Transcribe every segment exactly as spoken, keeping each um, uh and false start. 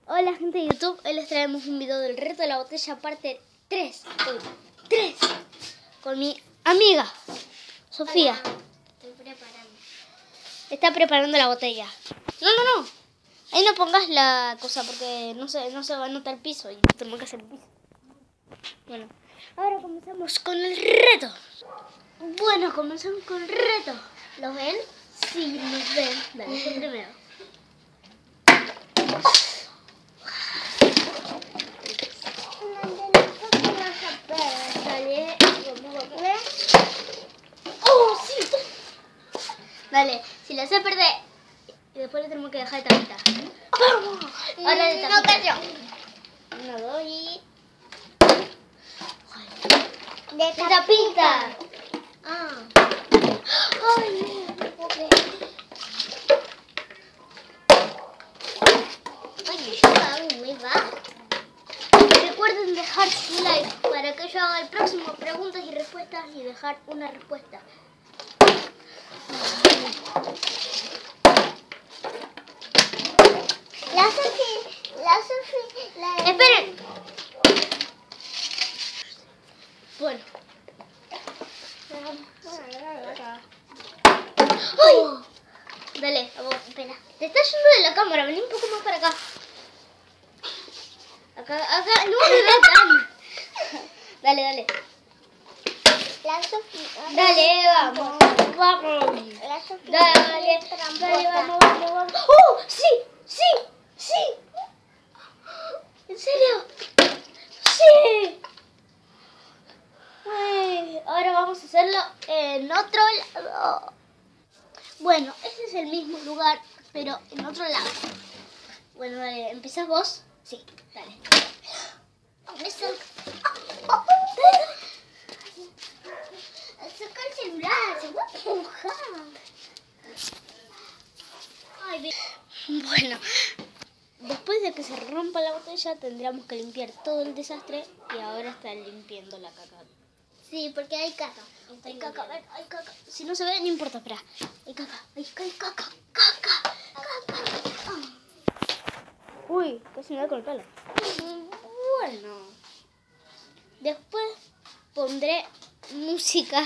Hola gente de YouTube, hoy les traemos un video del reto de la botella parte tres, tres, con mi amiga Sofía. Hola, estoy preparando. Está preparando la botella. No, no, no, ahí no pongas la cosa porque no se, no se va a notar el piso y tenemos que hacer el piso. Bueno, ahora comenzamos con el reto. Bueno, comenzamos con el reto. ¿Los ven? Sí, nos ven. Dale, tú primero. Dale, ¡oh, sí! Dale, si la hace perder y después le tenemos que dejar de tapita. ¡Vamos! Ahora de tapita. No cayó. Uno, dos y... De ¡de tapita! Ah. ¡Ay, no, no puedo creer! Ay, yo hago muy bajo. Recuerden dejar su like para que yo haga el próximo preguntas y respuestas y dejar una respuesta. La Sofi, la Sofi, la... ¡Esperen! Bueno. ¡Ay! Dale, a vos, espera. Te está yendo de la cámara, vení un poco más para acá. Acá, acá, no me veas tan. Dale, dale. La Sofi. Dale, vamos, vamos. La Sofi. Dale, dale, vamos, vamos, vamos. ¡Oh! ¡Sí! ¡Sí! ¡Sí! ¿En serio? ¡Sí! Uy, ahora vamos a hacerlo en otro lado. Bueno, este es el mismo lugar, pero en otro lado. Bueno, dale, ¿empezás vos? Sí, dale. Me saca... Saca el celular, se va a empujar. Ay, ve- bueno, después de que se rompa la botella tendríamos que limpiar todo el desastre y ahora está limpiando la caca. Sí, porque hay caca. Hay caca, ven, hay caca. Si no se ve, no importa, espera. Hay caca, hay, hay caca, caca, caca. Ah. Uy, casi me da con el pelo. Bueno, después pondré música,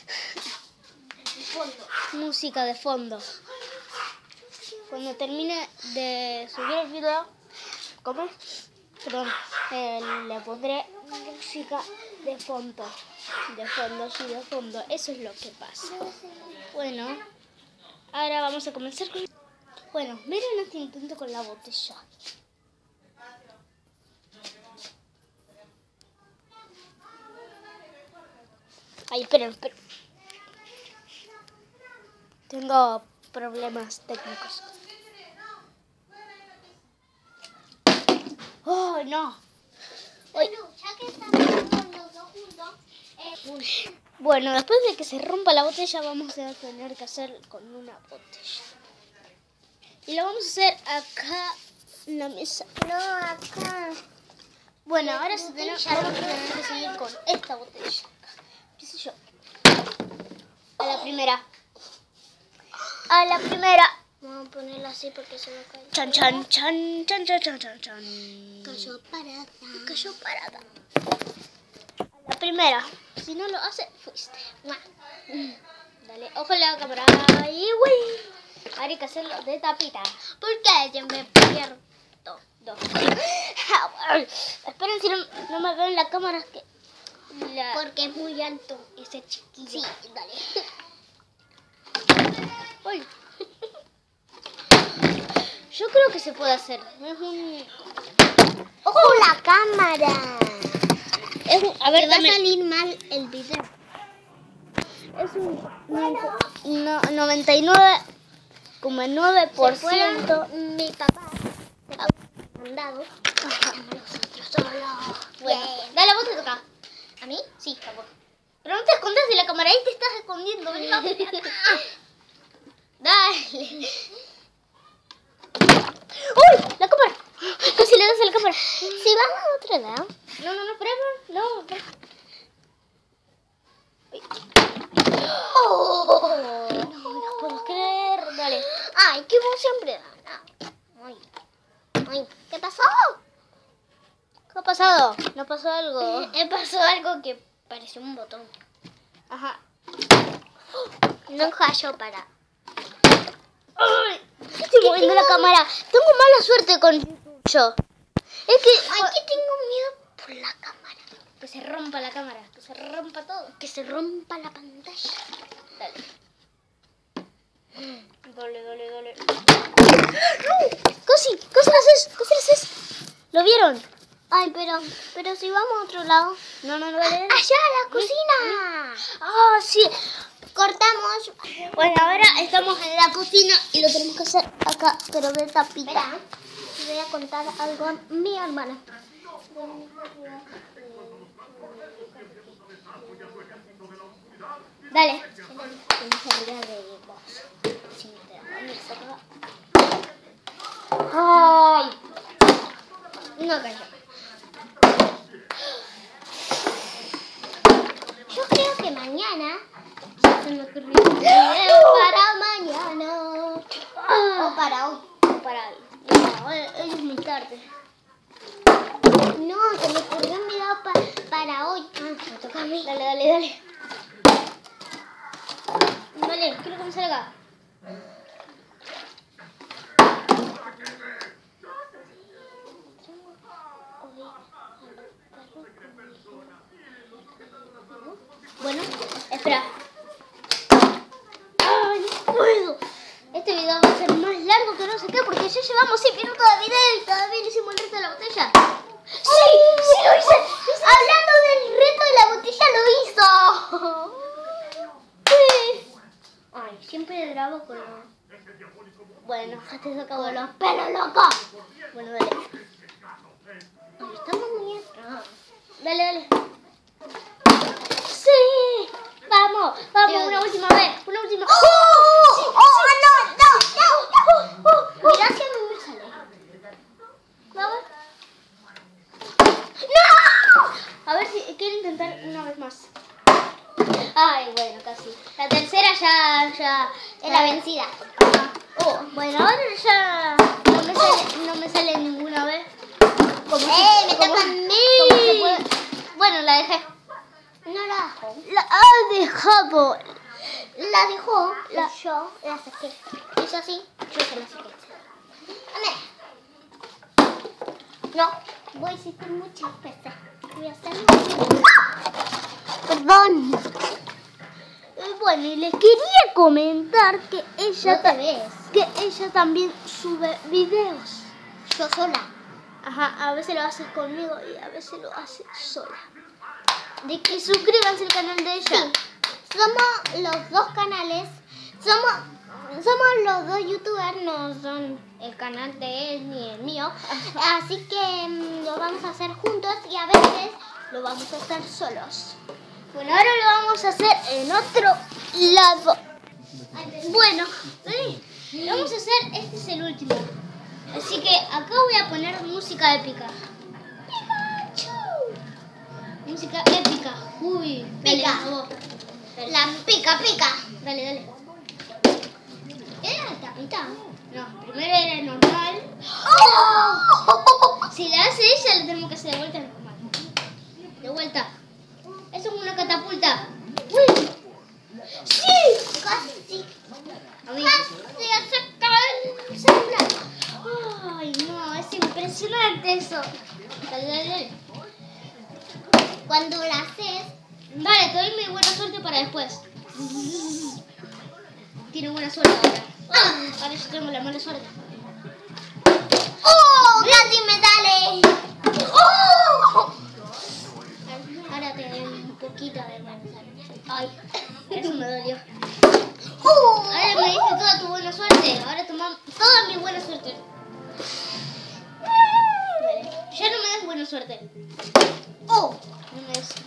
Fondo. música de fondo. Cuando termine de subir el video, ¿cómo? Perdón, eh, le pondré música de fondo. De fondo, sí, de fondo. Eso es lo que pasa. Bueno, ahora vamos a comenzar con... Bueno, miren este intento con la botella. Ay, esperen, esperen. Tengo problemas técnicos. ¡Oh, no! Bueno, ya que estamos los dos juntos, eh, Bueno, después de que se rompa la botella, vamos a tener que hacer con una botella. Y lo vamos a hacer acá en la mesa. no acá. Bueno, ahora se tenemos, vamos a tener que seguir con esta botella. ¿Qué sé yo? A la primera. A la primera. Vamos a ponerla así porque se va a caer. Chan, chan, chan, chan, chan, chan, chan, chan. Cayó parada. Cayó parada. A la primera. Si no lo hace, fuiste. Mua. Dale, ojo en la cámara. Y uy. Ahora hay que hacerlo de tapita. ¿Por qué yo me pierdo? Dos. Esperen si no, no me veo en la cámara. Es que la... Porque es muy alto ese chiquillo. Sí, dale. Uy. Yo creo que se puede hacer. Es un... ¡Ojo la cámara! Es un... A ver, Te va a dame... salir mal el video. Es un, un no, noventa y nueve coma nueve por Si fuera ciento. mi papá te ha mandado. Nosotros solos. Bueno, Bien. dale, vos te toca. ¿A mí? Sí, a vos. Pero no te escondas de la cámara, ahí te estás escondiendo. Ven, vamos. Dale. ¡Uy! La cámara. Casi le das a la cámara. Si vamos a otro lado. No, no, no, espera, no. espera. Uy. ¡Oh! No, no puedo creer. Dale. Ay, que vos siempre da. Ay. Ay, ¿qué pasó? ¿Qué ha pasado? ¿No pasó algo? Me pasó algo que pareció un botón. Ajá. No cayó para. ¡Ay! Estoy moviendo la cámara. Tengo mala suerte con yo. Es que... Ay, que tengo miedo por la cámara. Que se rompa la cámara. Que se rompa todo. Que se rompa la pantalla. Dale. Dale, dale, dale. ¡Casi! ¡Casi lo haces! ¡Casi lo haces! ¿Lo vieron? Ay, pero, pero si vamos a otro lado. No, no, no, dale, dale. ¡Allá, la cocina! ¡Ah, sí! Cortamos. Bueno, ahora estamos en la cocina y lo tenemos que hacer acá, pero de tapita. Espera, voy a contar algo a mi hermana. Dale. Ay, no cayó. Yo creo que mañana se me ocurrió un video para mañana. O para hoy. O para hoy. No, hoy hoy es muy tarde. No, se me ocurrió un video pa para hoy. Ah, me toca a mí. Dale, dale, dale. Dale, quiero que me salga. Bueno, espera. ¡Ay, no puedo! Este video va a ser más largo que no sé qué porque ya llevamos seis minutos de video y todavía no hicimos el reto de la botella. ¡Sí! ¡Sí lo hice! Hablando del reto de la botella, lo hizo. Sí. Ay, siempre grabo con los... Bueno, ya te saco Con los pelos locos. Bueno, dale. Ay, estamos muy atrás. Dale, dale. ¡Sí! Vamos, vamos, Dios. una última vez, una última. ¡Oh! Sí, ¡Oh, no, no, no! Oh, oh. Mirá si a mí me sale. Vamos. ¡No! A ver si quiero intentar una vez más. Ay, bueno, casi. La tercera ya, ya. Es la vencida. Ajá. Oh, bueno, ahora ya no me sale, no me sale ninguna vez. Como ¡Eh, me como- toca a mí! como se puede- Bueno, la dejé. No la dejó. La ha dejado. La dejó. La- Y yo la saqué. Hizo así. Yo se la saqué. Dame. No. Voy a hiciste muchas veces. Voy a hacerlo. Perdón. Eh, Bueno, y les quería comentar que ella, No te ves. que ella también sube videos. Yo sola. Ajá, a veces lo hace conmigo y a veces lo hace sola. De que suscríbanse al canal de ella. Sí. Somos los dos canales. Somos, somos los dos youtubers. No son el canal de él ni el mío. Así que mm, lo vamos a hacer juntos y a veces lo vamos a hacer solos. Bueno, ahora lo vamos a hacer en otro lado. Bueno, sí, lo vamos a hacer, este es el último. Así que acá voy a poner música épica. ¡Pikachu! Música épica. Uy, Pica. dale, vos. Dale, La pica pica. dale, dale. ¿Era la tapita? No, primero era normal. ¡Oh! Si la hace ella, la tenemos que hacer de vuelta normal. De vuelta. Eso es una catapulta. ¡Uy! ¡Sí! Casi. A mí. Casi acerca el celular. Ay, no, es impresionante eso. Dale, dale, dale. Cuando la haces, Dale, te doy mi buena suerte para después. Tiene buena suerte ahora. Ah, ahora yo tengo la mala suerte. ¡oh! Casi me sale. ¡Oh! Ahora te doy un poquito de buena suerte. Ay, eso me dolió. ¡Oh! Ahora me diste toda tu buena suerte. Ahora toma toda mi buena suerte. Dale. Ya no me des buena suerte. ¡Oh! No me des.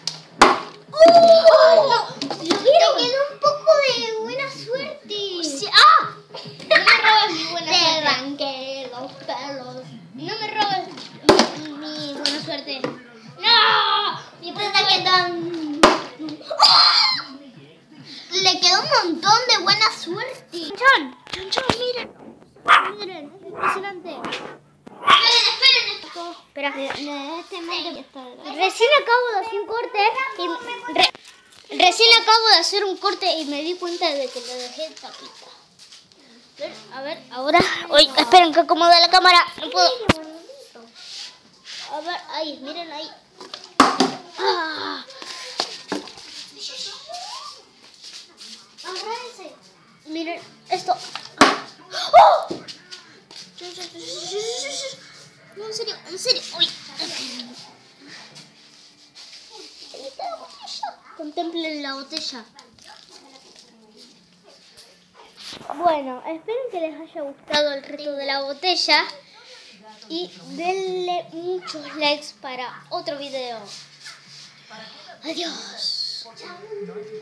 ¡Oh! ¿Lo Te vieron? quedó un poco de buena suerte. Sí, ¡ah! No me robes mi buena Te suerte. banqué los pelos. No me robes mi, mi buena suerte. ¡No! Mi Te está quedando. ¡Oh! Le quedó un montón de buena suerte. Chon, chon, chon, miren. Miren, es impresionante. ¡Eh! Espera. De, de este mes de está grabando. Recién acabo de hacer un corte y re- recién acabo de hacer un corte y me di cuenta de que le dejé tapita. A ver, a ver, ahora. Uy, esperen que acomode la cámara. No puedo. A ver, ahí, miren ahí. Ah. Agárrense. Miren esto. ¡Oh! No, en serio, en serio. Uy. Ahí está la botella. Contemplen la botella. Bueno, espero que les haya gustado el reto de la botella y denle muchos likes para otro video. Adiós.